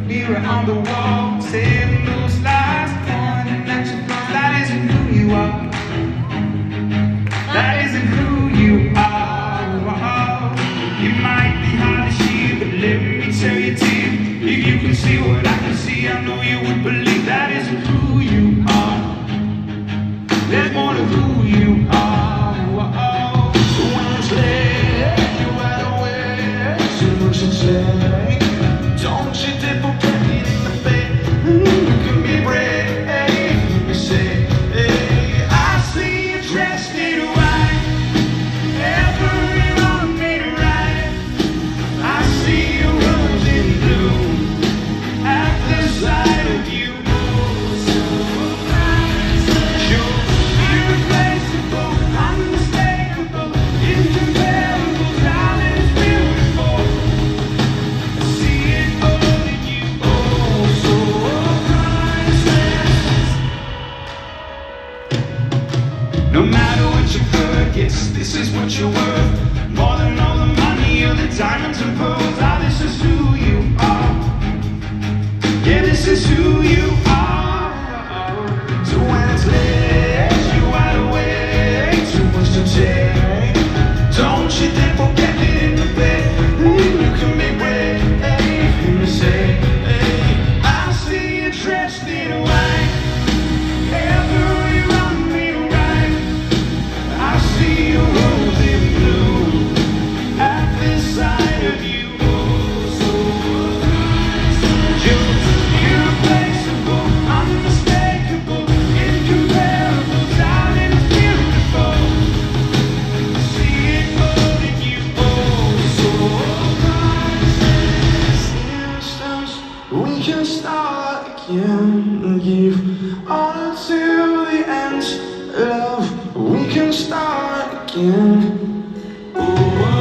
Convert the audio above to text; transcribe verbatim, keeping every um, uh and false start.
mirror on the wall, saying those lies, pointing at your flaws. That isn't who you are. That isn't who you are. You might be hard to see, but let me tell you, dear, if you can see what I can see, I know you would believe that isn't who you are. There's more to who you are. So when it's late, you're wide awake, so much to say. Don't you dare forget it in the bed. You can be brave. You say, hey, I see you dressed in white, every wrong made right. I see you rose in blue at the sight of you. No matter what you're good, yes, this is what you're worth. More than all the money or the diamonds and pearls. Ah, this is who you are. Yeah, this is who you are. So when it's late, you're wide awake, too much to take. Don't you dare forget it in the bed. You can be brave. You say, hey, I see you dressed in white, every wrong made right. I see you rose in blue at the sight of you. So you're irreplaceable, unmistakable, incomparable, darling, beautiful. I see it all in you. Oh, so priceless. We can start again and give all until the end. Love, we can start again. Ooh.